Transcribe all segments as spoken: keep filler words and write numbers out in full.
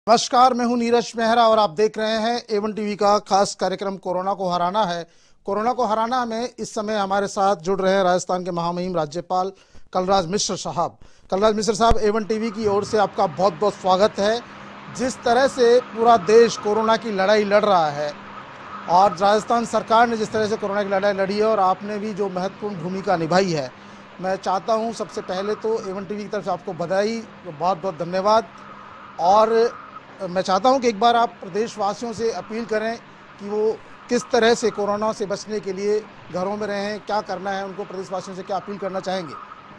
नमस्कार, मैं हूं नीरज मेहरा और आप देख रहे हैं एवन टीवी का खास कार्यक्रम कोरोना को हराना है। कोरोना को हराना में इस समय हमारे साथ जुड़ रहे हैं राजस्थान के महामहिम राज्यपाल कलराज मिश्र साहब। कलराज मिश्र साहब, एवन टीवी की ओर से आपका बहुत बहुत स्वागत है। जिस तरह से पूरा देश कोरोना की लड़ाई लड़ रहा है और राजस्थान सरकार ने जिस तरह से कोरोना की लड़ाई लड़ी है और आपने भी जो महत्वपूर्ण भूमिका निभाई है, मैं चाहता हूँ सबसे पहले तो एवन टीवी की तरफ से आपको बधाई, बहुत बहुत धन्यवाद। और मैं चाहता हूं कि एक बार आप प्रदेशवासियों से अपील करें कि वो किस तरह से कोरोना से बचने के लिए घरों में रहें, क्या करना है उनको, प्रदेशवासियों से क्या अपील करना चाहेंगे?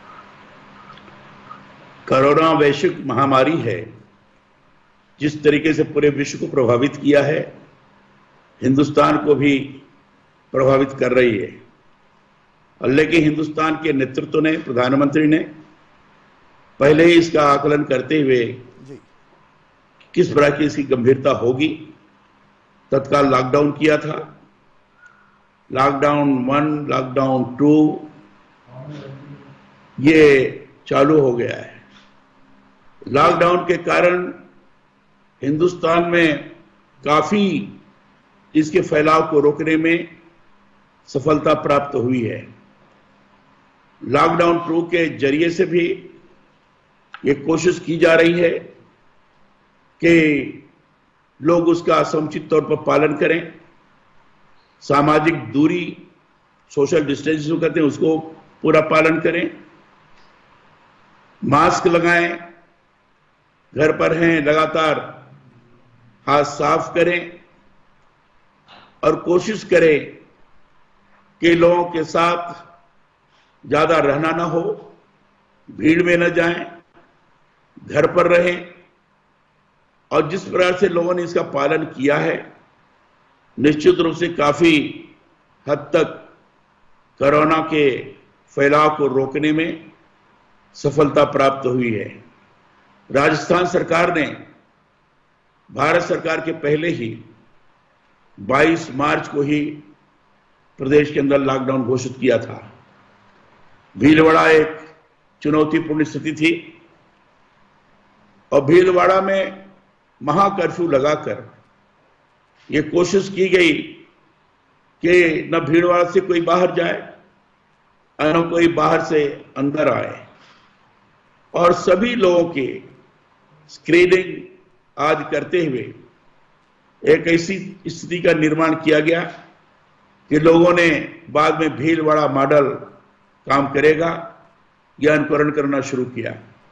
कोरोना वैश्विक महामारी है, जिस तरीके से पूरे विश्व को प्रभावित किया है, हिंदुस्तान को भी प्रभावित कर रही है। और लेकिन हिंदुस्तान के नेतृत्व ने, प्रधानमंत्री ने पहले ही इसका आकलन करते हुए किस प्रकार की इसकी गंभीरता होगी, तत्काल लॉकडाउन किया था। लॉकडाउन वन, लॉकडाउन टू ये चालू हो गया है। लॉकडाउन के कारण हिंदुस्तान में काफी इसके फैलाव को रोकने में सफलता प्राप्त हुई है। लॉकडाउन टू के जरिए से भी ये कोशिश की जा रही है कि लोग उसका समुचित तौर पर पालन करें, सामाजिक दूरी, सोशल डिस्टेंसिंग कहते हैं, उसको पूरा पालन करें, मास्क लगाएं, घर पर हैं लगातार हाथ साफ करें और कोशिश करें कि लोगों के साथ ज्यादा रहना ना हो, भीड़ में न जाएं, घर पर रहें। और जिस प्रकार से लोगों ने इसका पालन किया है, निश्चित रूप से काफी हद तक कोरोना के फैलाव को रोकने में सफलता प्राप्त हुई है। राजस्थान सरकार ने भारत सरकार के पहले ही बाईस मार्च को ही प्रदेश के अंदर लॉकडाउन घोषित किया था। भीलवाड़ा एक चुनौतीपूर्ण स्थिति थी और भीलवाड़ा में महा कर्फ्यू लगाकर ये कोशिश की गई कि न भीड़भाड़ से कोई बाहर जाए, न कोई बाहर से अंदर आए, और सभी लोगों की स्क्रीनिंग आज करते हुए एक ऐसी स्थिति का निर्माण किया गया कि लोगों ने बाद में भीलवाड़ा मॉडल काम करेगा यह अनुकरण करना शुरू किया।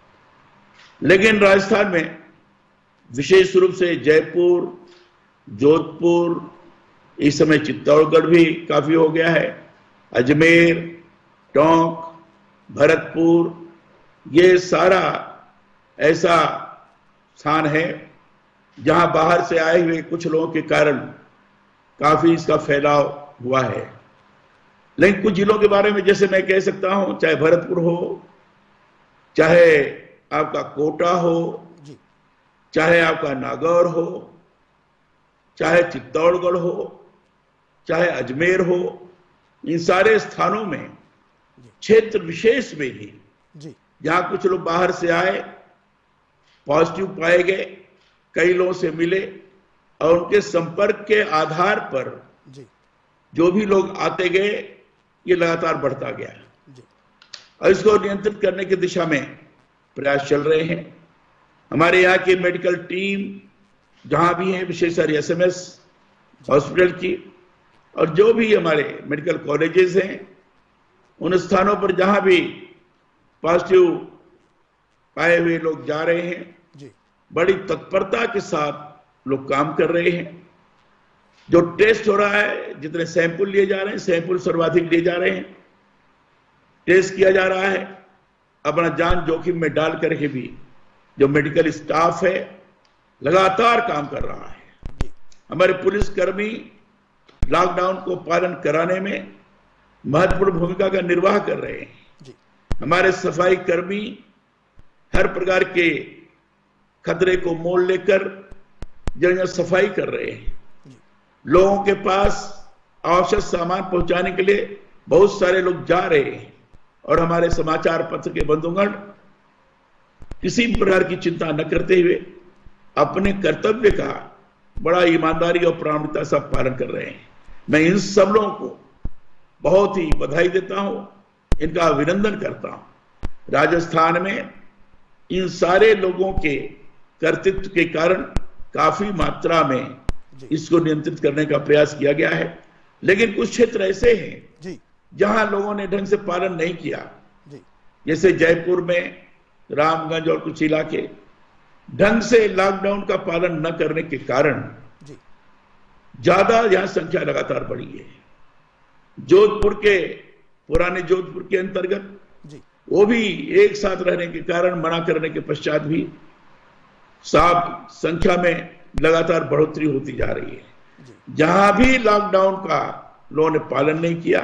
लेकिन राजस्थान में विशेष रूप से जयपुर, जोधपुर, इस समय चित्तौड़गढ़ भी काफी हो गया है, अजमेर, टोंक, भरतपुर, ये सारा ऐसा स्थान है जहां बाहर से आए हुए कुछ लोगों के कारण काफी इसका फैलाव हुआ है। लेकिन कुछ जिलों के बारे में जैसे मैं कह सकता हूं, चाहे भरतपुर हो, चाहे आपका कोटा हो, चाहे आपका नागौर हो, चाहे चित्तौड़गढ़ हो, चाहे अजमेर हो, इन सारे स्थानों में क्षेत्र विशेष में ही जहां कुछ लोग बाहर से आए, पॉजिटिव पाए गए, कई लोगों से मिले और उनके संपर्क के आधार पर जो भी लोग आते गए ये लगातार बढ़ता गया और इसको नियंत्रित करने की दिशा में प्रयास चल रहे हैं। हमारे यहाँ की मेडिकल टीम जहां भी है, विशेषकर एसएमएस हॉस्पिटल की, और जो भी हमारे मेडिकल कॉलेजेस हैं, उन स्थानों पर जहां भी पॉजिटिव पाए हुए लोग जा रहे हैं, बड़ी तत्परता के साथ लोग काम कर रहे हैं। जो टेस्ट हो रहा है, जितने सैंपल लिए जा रहे हैं, सैंपल सर्वाधिक लिए जा रहे हैं, टेस्ट किया जा रहा है, अपना जान जोखिम में डाल करके भी जो मेडिकल स्टाफ है लगातार काम कर रहा है। हमारे पुलिसकर्मी लॉकडाउन को पालन कराने में महत्वपूर्ण भूमिका का निर्वाह कर रहे हैं। हमारे सफाई कर्मी हर प्रकार के खतरे को मोल लेकर जगह सफाई कर रहे हैं। लोगों के पास आवश्यक सामान पहुंचाने के लिए बहुत सारे लोग जा रहे हैं और हमारे समाचार पत्र के बंधुगण किसी प्रकार की चिंता न करते हुए अपने कर्तव्य का बड़ा ईमानदारी और प्रामाणिकता से पालन कर रहे हैं। मैं इन सब लोगों को बहुत ही बधाई देता हूं, इनका अभिनंदन करता हूं। राजस्थान में इन सारे लोगों के कर्तृत्व के कारण काफी मात्रा में इसको नियंत्रित करने का प्रयास किया गया है, लेकिन कुछ क्षेत्र ऐसे हैं जहां लोगों ने ढंग से पालन नहीं किया। जैसे जयपुर में रामगंज और कुछ इलाके ढंग से लॉकडाउन का पालन न करने के कारण ज्यादा यहां संख्या लगातार बढ़ी है। जोधपुर के पुराने जोधपुर के अंतर्गत वो भी एक साथ रहने के कारण मना करने के पश्चात भी साफ संख्या में लगातार बढ़ोतरी होती जा रही है। जहां भी लॉकडाउन का लोगों ने पालन नहीं किया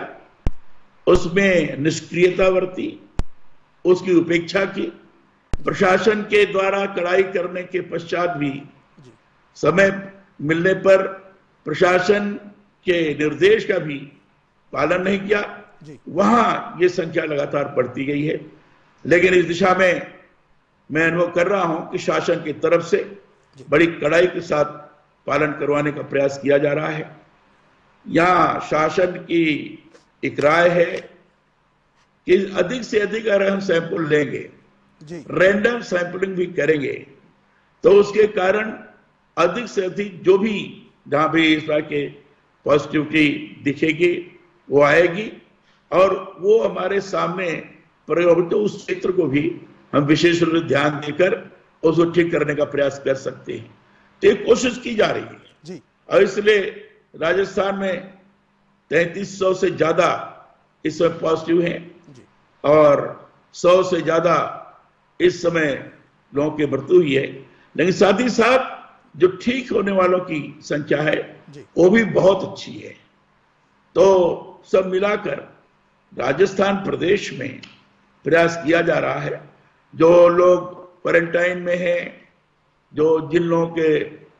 उसमें निष्क्रियता बरती, उसकी उपेक्षा की। प्रशासन के द्वारा कड़ाई करने के पश्चात भी समय मिलने पर प्रशासन के निर्देश का भी पालन नहीं किया, वहां ये संख्या लगातार बढ़ती गई है। लेकिन इस दिशा में मैं अनुभव कर रहा हूं कि शासन की तरफ से बड़ी कड़ाई के साथ पालन करवाने का प्रयास किया जा रहा है। यहां शासन की एक राय है कि अधिक से अधिक अगर हम सैंपल लेंगे, रैंडम सैंपलिंग भी करेंगे, तो उसके कारण अधिक से अधिक जो भी जहां भी इस तरह के पॉजिटिविटी दिखेगी वो आएगी और वो हमारे सामने प्रयोग, तो उस क्षेत्र को भी हम विशेष रूप से ध्यान देकर उसको ठीक करने का प्रयास कर सकते हैं। तो एक कोशिश की जा रही है जी। और इसलिए राजस्थान में तैंतीस सौ से ज्यादा इस समय पॉजिटिव हैं और सौ से ज्यादा इस समय लोगों की मृत्यु हुई है। लेकिन साथ ही साथ जो ठीक होने वालों की संख्या है वो भी बहुत अच्छी है। तो सब मिलाकर राजस्थान प्रदेश में प्रयास किया जा रहा है। जो लोग क्वारंटाइन में हैं, जो जिन लोगों के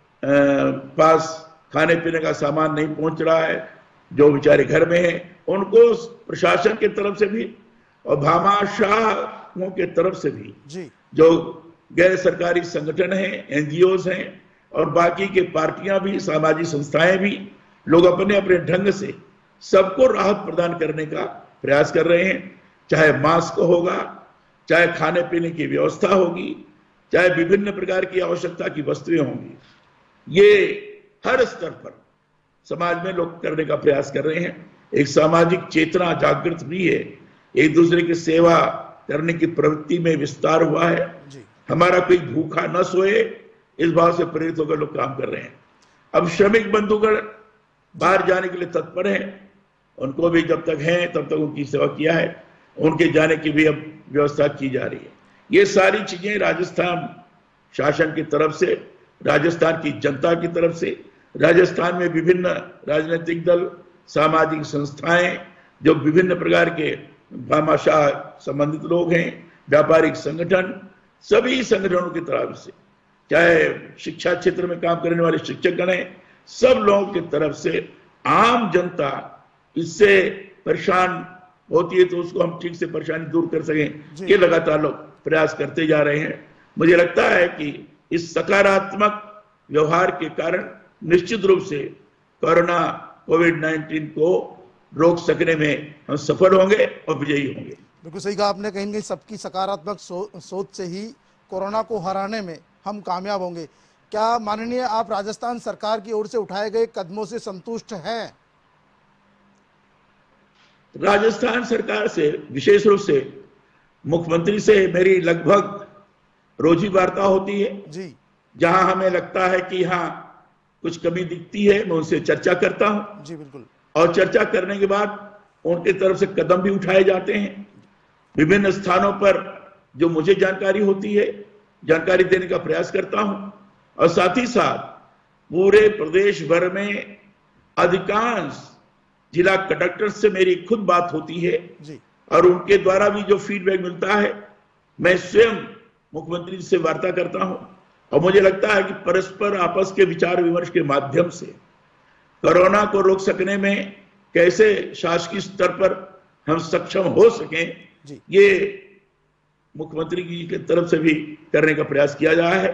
पास खाने पीने का सामान नहीं पहुंच रहा है, जो बेचारे घर में हैं, उनको प्रशासन की तरफ से भी और भामाशाहों के तरफ से भी जी। जो गैर सरकारी संगठन हैं, एनजीओज हैं और बाकी के पार्टियां भी, सामाजिक संस्थाएं भी, लोग अपने अपने ढंग से सबको राहत प्रदान करने का प्रयास कर रहे हैं। चाहे मास्क होगा, चाहे खाने पीने की व्यवस्था होगी, चाहे विभिन्न प्रकार की आवश्यकता की वस्तुएं होंगी, ये हर स्तर पर समाज में लोग करने का प्रयास कर रहे हैं। एक सामाजिक चेतना जागृत भी है, एक दूसरे की सेवा करने की प्रवृत्ति में विस्तार हुआ है। हमारा कोई भूखा न सोए, इस भाव से प्रेरित होकर लोग काम कर रहे हैं। अब श्रमिक बंधुगण बाहर जाने के लिए तत्पर हैं, उनको भी जब तक हैं तब तक उनकी सेवा किया है, उनके जाने की भी अब व्यवस्था की जा रही है। ये सारी चीजें राजस्थान शासन की तरफ से, राजस्थान की जनता की तरफ से, राजस्थान में विभिन्न राजनीतिक दल, सामाजिक संस्थाएं, जो विभिन्न प्रकार के भामाशाह संबंधित लोग हैं, व्यापारिक संगठन, सभी संगठनों की तरफ से, चाहे शिक्षा क्षेत्र में काम करने वाले शिक्षकगण हैं, सब लोगों की तरफ से आम जनता इससे परेशान होती है तो उसको हम ठीक से परेशानी दूर कर सकें, ये लगातार लोग प्रयास करते जा रहे हैं। मुझे लगता है कि इस सकारात्मक व्यवहार के कारण निश्चित रूप से कोरोना कोविड नाइन्टीन को रोक सकने में हम सफल होंगे और विजयी होंगे। बिल्कुल सही कहा आपने, कहीं कहीं सबकी सकारात्मक सो, सोच से ही कोरोना को हराने में हम कामयाब होंगे। क्या माननीय आप राजस्थान सरकार की ओर से उठाए गए कदमों से संतुष्ट हैं? राजस्थान सरकार से, विशेष रूप से मुख्यमंत्री से मेरी लगभग रोजी वार्ता होती है जी। जहां हमें लगता है कि हाँ कुछ कमी दिखती है, मैं उनसे चर्चा करता हूं जी। बिल्कुल। और चर्चा करने के बाद उनकी तरफ से कदम भी उठाए जाते हैं। विभिन्न स्थानों पर जो मुझे जानकारी होती है, जानकारी देने का प्रयास करता हूं। और साथ ही साथ पूरे प्रदेश भर में अधिकांश जिला कलेक्टर से मेरी खुद बात होती है जी। और उनके द्वारा भी जो फीडबैक मिलता है, मैं स्वयं मुख्यमंत्री से वार्ता करता हूं। और मुझे लगता है कि परस्पर आपस के विचार विमर्श के माध्यम से कोरोना को रोक सकने में कैसे शासकीय स्तर पर हम सक्षम हो सकें, ये मुख्यमंत्री जी की तरफ से भी करने का प्रयास किया जा रहा है।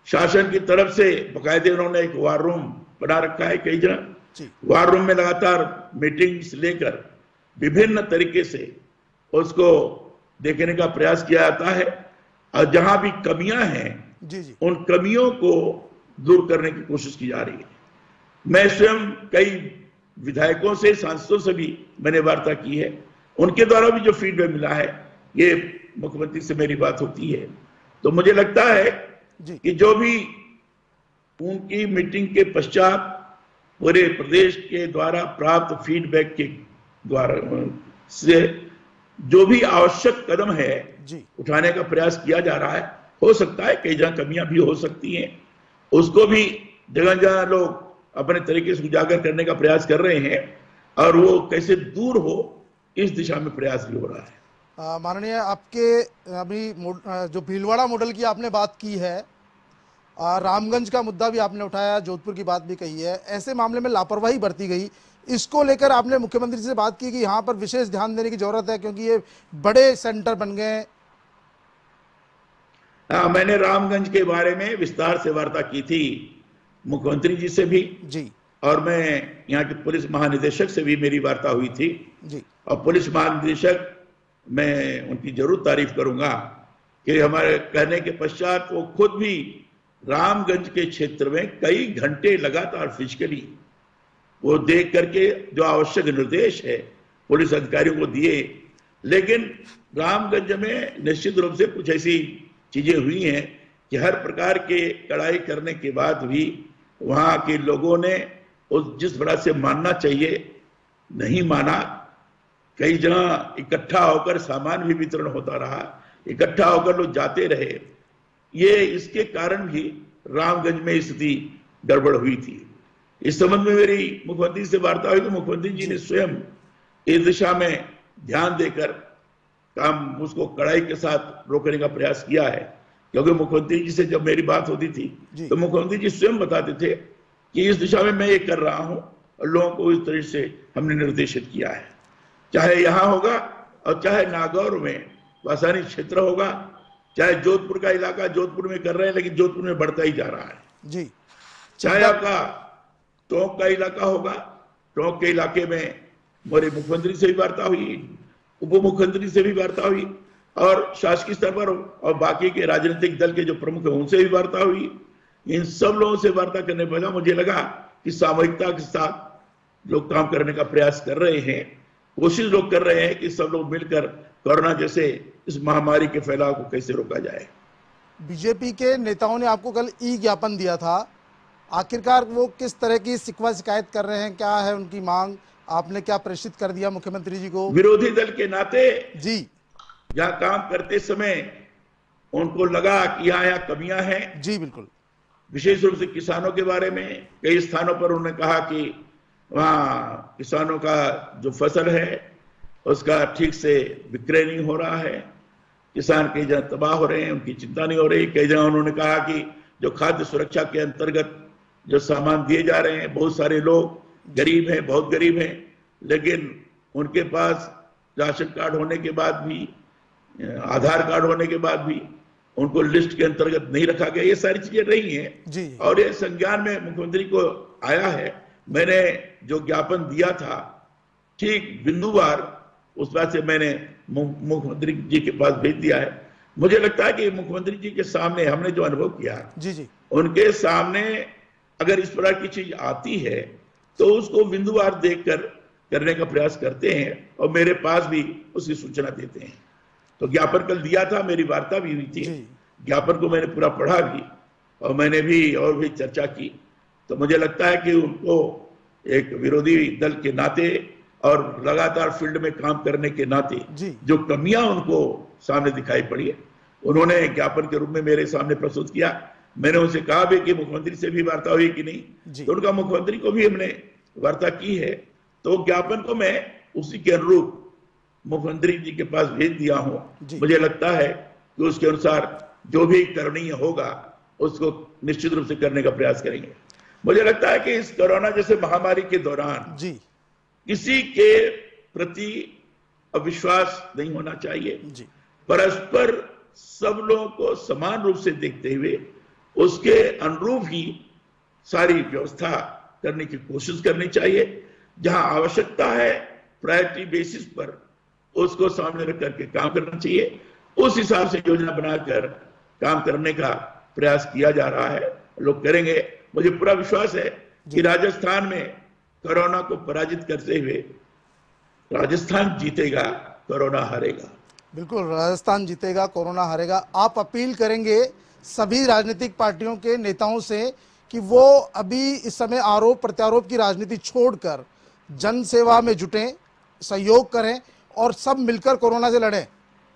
शासन की तरफ से बाकायदे उन्होंने एक वार रूम बना रखा है। कई जगह वार रूम में लगातार मीटिंग्स लेकर विभिन्न तरीके से उसको देखने का प्रयास किया जाता है और जहां भी कमियां हैं जी जी। उन कमियों को दूर करने की कोशिश की जा रही है। मैं स्वयं कई विधायकों से, सांसदों से भी मैंने वार्ता की है, उनके द्वारा भी जो फीडबैक मिला है, ये मुख्यमंत्री से मेरी बात होती है तो मुझे लगता है कि जो भी उनकी मीटिंग के पश्चात पूरे प्रदेश के द्वारा प्राप्त फीडबैक के द्वारा से जो भी आवश्यक कदम है जी। उठाने का प्रयास किया जा रहा है। हो सकता है कई जगह कमियां भी हो सकती हैं, उसको भी जगह जगह लोग अपने तरीके से उजागर करने का प्रयास कर रहे हैं और वो कैसे दूर हो इस दिशा में प्रयास भी हो रहा है। माननीय, आपके अभी जो भीलवाड़ा मॉडल की आपने बात की है, आ, रामगंज का मुद्दा भी आपने उठाया, जोधपुर की बात भी कही है, ऐसे मामले में लापरवाही बरती गई, इसको लेकर आपने मुख्यमंत्री से बात की कि यहाँ पर विशेष ध्यान देने की जरूरत है क्योंकि ये बड़े सेंटर बन गए। हाँ, मैंने रामगंज के बारे में विस्तार से वार्ता की थी मुख्यमंत्री जी से भी जी, और मैं यहाँ के पुलिस महानिदेशक से भी मेरी वार्ता हुई थी जी। और पुलिस महानिदेशक, मैं उनकी जरूर तारीफ करूंगा कि हमारे कहने के पश्चात वो खुद भी रामगंज के क्षेत्र में कई घंटे लगातार फिजिकली वो देख करके जो आवश्यक निर्देश है पुलिस अधिकारियों को दिए। लेकिन रामगंज में निश्चित रूप से कुछ ऐसी चीजें हुई हैं कि हर प्रकार के कड़ाई करने के बाद भी वहां के लोगों ने उस जिस तरह से मानना चाहिए नहीं माना। कई जगह इकट्ठा होकर सामान भी वितरण होता रहा, इकट्ठा होकर लोग जाते रहे, ये इसके कारण भी रामगंज में स्थिति गड़बड़ हुई थी। इस संबंध में मेरी मुख्यमंत्री से वार्ता हुई तो मुख्यमंत्री जी ने स्वयं इस दिशा में ध्यान देकर काम उसको कड़ाई के साथ रोकने का प्रयास किया है। क्योंकि मुख्यमंत्री जी से जब मेरी बात होती थी तो मुख्यमंत्री जी स्वयं बताते थे कि इस दिशा में मैं ये कर रहा हूं और लोगों को इस तरह से हमने निर्देशित किया है। चाहे यहां होगा और चाहे नागौर में वासानी क्षेत्र होगा, चाहे जोधपुर का इलाका जोधपुर में कर रहे हैं लेकिन जोधपुर में बढ़ता ही जा रहा है जी। चाहे आपका टोंक का इलाका होगा, टोंक के इलाके में मेरे मुख्यमंत्री से भी वार्ता हुई, उप मुख्यमंत्री से भी वार्ता हुई और शासकीय स्तर पर और बाकी के राजनीतिक दल के जो प्रमुख हैं उनसे भी वार्ता हुई। इन सब लोगों से वार्ता करने पर मुझे लगा कि सामूहिकता के साथ लोग काम करने का प्रयास कर रहे हैं, कोशिश लोग कर रहे हैं कि सब लोग मिलकर कोरोना जैसे इस महामारी के फैलाव को कैसे रोका जाए। बीजेपी के नेताओं ने आपको कल ई ज्ञापन दिया था, आखिरकार वो किस तरह की शिकवा शिकायत कर रहे हैं, क्या है उनकी मांग, आपने क्या प्रेषित कर दिया मुख्यमंत्री जी को? विरोधी दल के नाते जी, जहां काम करते समय उनको लगा कि यहाँ यहाँ कमियां हैं जी, बिल्कुल, विशेष रूप से किसानों के बारे में कई स्थानों पर उन्होंने कहा कि वहाँ किसानों का जो फसल है उसका ठीक से विक्रय नहीं हो रहा है, किसान कई जगह तबाह हो रहे हैं, उनकी चिंता नहीं हो रही। कई जगह उन्होंने कहा कि जो खाद्य सुरक्षा के अंतर्गत जो सामान दिए जा रहे हैं, बहुत सारे लोग गरीब हैं, बहुत गरीब हैं, लेकिन उनके पास राशन कार्ड होने के बाद भी, आधार कार्ड होने के बाद भी उनको लिस्ट के अंतर्गत नहीं रखा गया। ये सारी चीजें रही हैं और ये संज्ञान में मुख्यमंत्री को आया है। मैंने जो ज्ञापन दिया था ठीक बिंदुवार उस बात से मैंने मुख्यमंत्री जी के पास भेज दिया है। मुझे लगता है कि मुख्यमंत्री जी के सामने हमने जो अनुभव किया जी जी उनके सामने अगर इस प्रकार की चीज आती है तो उसको बिंदुवार देखकर करने का प्रयास करते हैं और मेरे पास भी उसकी सूचना देते हैं। तो ज्ञापन कल दिया था, मेरी वार्ता भी हुई थी, ज्ञापन को मैंने पूरा पढ़ा भी और मैंने भी और भी चर्चा की। तो मुझे लगता है कि उनको एक विरोधी दल के नाते और लगातार फील्ड में काम करने के नाते जो कमियां उनको सामने दिखाई पड़ी है उन्होंने ज्ञापन के रूप में मेरे सामने प्रस्तुत किया। मैंने उनसे कहा भी कि मुख्यमंत्री से भी वार्ता हुई कि नहीं, तो उनका मुख्यमंत्री को भी हमने वार्ता की है। तो ज्ञापन को मैं उसी के अनुरूप मुख्यमंत्री जी के पास भेज दिया हूं। मुझे लगता है कि उसके अनुसार जो भी करणीय होगा उसको निश्चित रूप से करने का प्रयास करेंगे। मुझे लगता है कि इस कोरोना जैसे महामारी के दौरान जी किसी के प्रति अविश्वास नहीं होना चाहिए। परस्पर सब लोगों को समान रूप से देखते हुए उसके अनुरूप ही सारी व्यवस्था करने की कोशिश करनी चाहिए। जहां आवश्यकता है प्रायोरिटी बेसिस पर उसको सामने रख करके काम करना चाहिए। उस हिसाब से योजना बनाकर काम करने का प्रयास किया जा रहा है, लोग करेंगे। मुझे पूरा विश्वास है कि राजस्थान में कोरोना को पराजित करते हुए राजस्थान जीतेगा, कोरोना हारेगा। बिल्कुल, राजस्थान जीतेगा, कोरोना हारेगा। आप अपील करेंगे सभी राजनीतिक पार्टियों के नेताओं से कि वो अभी इस समय आरोप प्रत्यारोप की राजनीति छोड़कर जन सेवा में जुटें, सहयोग करें और सब मिलकर कोरोना से लड़ें।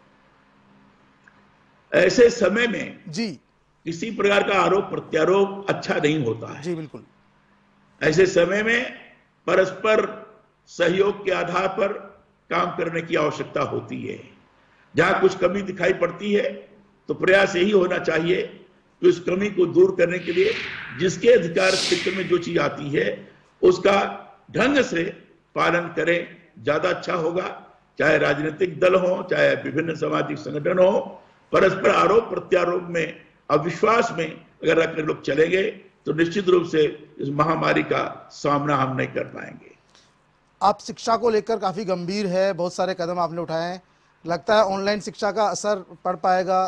ऐसे समय में जी किसी प्रकार का आरोप प्रत्यारोप अच्छा नहीं होता है। जी बिल्कुल। ऐसे समय में परस्पर सहयोग के आधार पर काम करने की आवश्यकता होती है। जहां कुछ कमी दिखाई पड़ती है तो प्रयास यही होना चाहिए कि उस कमी को दूर करने के लिए जिसके अधिकार क्षेत्र में जो चीज आती है उसका ढंग से पालन करें, ज्यादा अच्छा होगा। चाहे राजनीतिक दल हो, चाहे विभिन्न सामाजिक संगठन हो, परस्पर आरोप प्रत्यारोप में, अविश्वास में अगर रखकर लोग चलेंगे तो निश्चित रूप से इस महामारी का सामना हम नहीं कर पाएंगे। आप शिक्षा को लेकर काफी गंभीर है, बहुत सारे कदम आपने उठाए हैं, लगता है ऑनलाइन शिक्षा का असर पड़ पाएगा?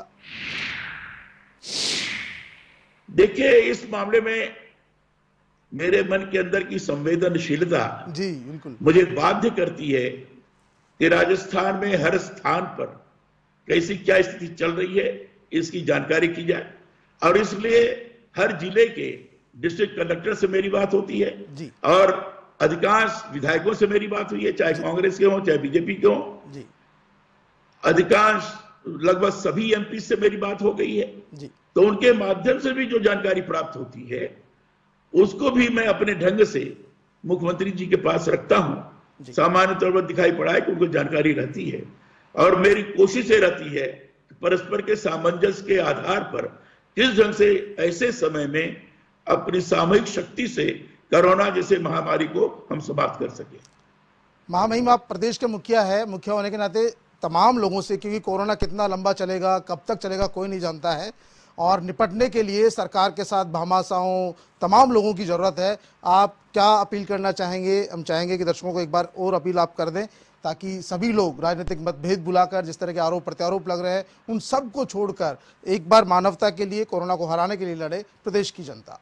देखिए, इस मामले में मेरे मन के अंदर की संवेदनशीलता जी बिल्कुल मुझे बाध्य करती है कि राजस्थान में हर स्थान पर कैसी क्या स्थिति चल रही है इसकी जानकारी की जाए। और इसलिए हर जिले के डिस्ट्रिक्ट कलेक्टर से मेरी बात होती है जी। और अधिकांश विधायकों से मेरी बात हुई है, चाहे कांग्रेस के हों चाहे बीजेपी के हों जी। अधिकांश लगभग सभी एमपी से मेरी बात हो गई है जी। तो उनके माध्यम से भी जो जानकारी प्राप्त होती है उसको भी मैं अपने ढंग से मुख्यमंत्री जी के पास रखता हूं। सामान्य तौर पर दिखाई पड़ा है कि उनको जानकारी रहती है और मेरी कोशिश ये रहती है कि परस्पर के सामंजस्य के आधार पर किस ढंग से ऐसे समय में अपनी सामूहिक शक्ति से कोरोना जैसे महामारी को हम समाप्त कर सके। महामहिम, आप प्रदेश के मुखिया है, मुखिया होने के नाते तमाम लोगों से, क्योंकि कोरोना कितना लंबा चलेगा, कब तक चलेगा कोई नहीं जानता है, और निपटने के लिए सरकार के साथ भामाशाहों तमाम लोगों की ज़रूरत है। आप क्या अपील करना चाहेंगे? हम चाहेंगे कि दर्शकों को एक बार और अपील आप कर दें ताकि सभी लोग राजनीतिक मतभेद बुलाकर जिस तरह के आरोप प्रत्यारोप लग रहे हैं उन सब को छोड़कर एक बार मानवता के लिए, कोरोना को हराने के लिए लड़े प्रदेश की जनता।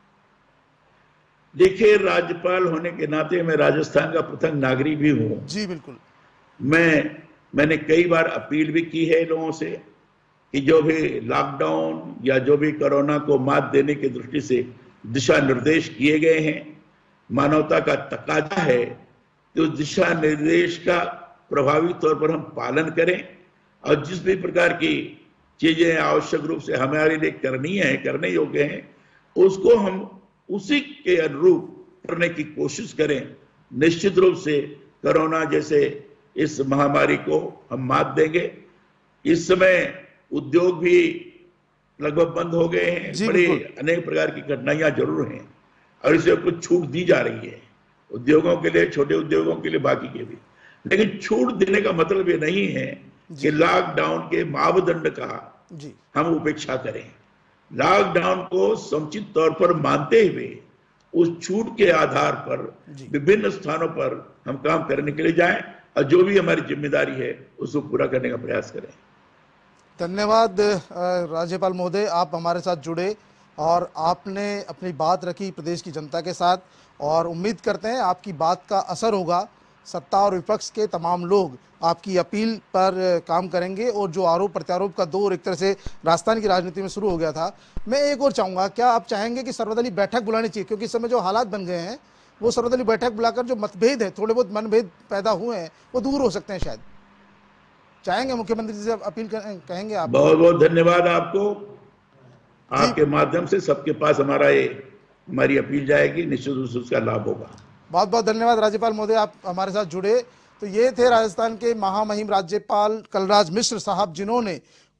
देखिए, राज्यपाल होने के नाते मैं राजस्थान का प्रथम नागरिक भी हूं। जी बिल्कुल। मैं मैंने कई बार अपील भी की है लोगों से कि जो भी लॉकडाउन या जो भी कोरोना को मात देने की दृष्टि से दिशा निर्देश किए गए हैं, मानवता का तकाजा है कि उस दिशा निर्देश का प्रभावी तौर पर हम पालन करें और जिस भी प्रकार की चीजें आवश्यक रूप से हमारे लिए करनी है, करने योग्य हैं, उसको हम उसी के अनुरूप करने की कोशिश करें। निश्चित रूप से कोरोना जैसे इस महामारी को हम मात देंगे। इस समय उद्योग भी लगभग बंद हो गए हैं, बड़े अनेक प्रकार की कठिनाइयां जरूर हैं और इसे कुछ छूट दी जा रही है उद्योगों के लिए, छोटे उद्योगों के लिए, बाकी के भी। लेकिन छूट देने का मतलब ये नहीं है कि लॉकडाउन के मापदंड का जी। हम उपेक्षा करें। लॉकडाउन को समुचित तौर पर मानते हुए उस छूट के आधार पर विभिन्न स्थानों पर हम काम करने के लिए जाएं और जो भी हमारी जिम्मेदारी है उसको पूरा करने का प्रयास करें। धन्यवाद राज्यपाल महोदय, आप हमारे साथ जुड़े और आपने अपनी बात रखी प्रदेश की जनता के साथ, और उम्मीद करते हैं आपकी बात का असर होगा। सत्ता और विपक्ष के तमाम लोग आपकी अपील पर काम करेंगे और जो आरोप प्रत्यारोप का दौर एक तरह से राजस्थान की राजनीति में शुरू हो गया था, मैं एक और चाहूँगा, क्या आप चाहेंगे कि सर्वदलीय बैठक बुलानी चाहिए? क्योंकि इस समय जो हालात बन गए हैं वो सर्वदलीय बैठक बुलाकर जो मतभेद है, थोड़े बहुत मनभेद पैदा हुए हैं, वो दूर हो सकते हैं शायद। चाहेंगे मुख्यमंत्री जी से अपील कहेंगे आप? बहुत बहुत धन्यवाद आपको। आपके माध्यम से सबके पास हमारा ये हमारी अपील जाएगी, निश्चित रूप से उसका लाभ होगा। बहुत बहुत धन्यवाद राज्यपाल महोदय, आप हमारे साथ जुड़े। तो ये थे राजस्थान के महामहिम राज्यपाल कलराज मिश्र साहब, जिन्होंने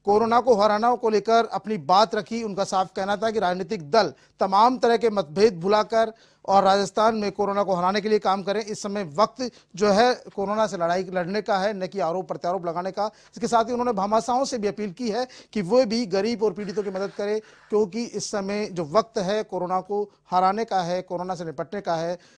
कोरोना को हराना को लेकर अपनी बात रखी। उनका साफ कहना था कि राजनीतिक दल तमाम तरह के मतभेद भुलाकर और राजस्थान में कोरोना को हराने के लिए काम करें। इस समय वक्त जो है कोरोना से लड़ाई लड़ने का है, न कि आरोप प्रत्यारोप लगाने का। इसके साथ ही उन्होंने भामाशाहों से भी अपील की है कि वो भी गरीब और पीड़ितों की मदद करें, क्योंकि इस समय जो वक्त है कोरोना को हराने का है, कोरोना से निपटने का है।